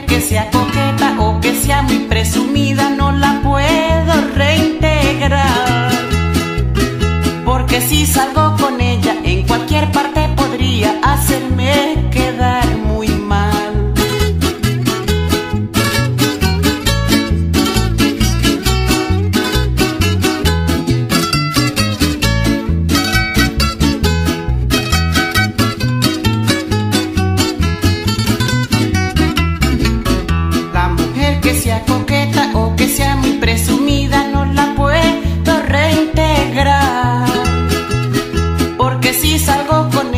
mujer que sea coqueta o que sea muy presumida no la puedo reintegrar, porque si salgo con ella en cualquier parte podría hacerme quedar muy mal. La mujer que sea coqueta o que sea muy presumida no la puedo reintegrar, porque si salgo con